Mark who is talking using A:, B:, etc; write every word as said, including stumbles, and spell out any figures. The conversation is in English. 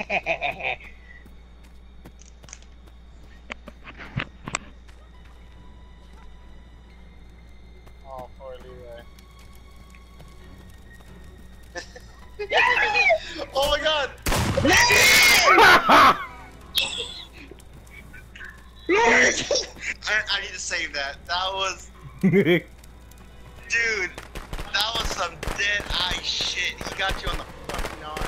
A: Oh, poor Leroy. Oh my god! I, I need to save that. That was... Dude, that was some Deadeye shit. He got you on the fucking arm.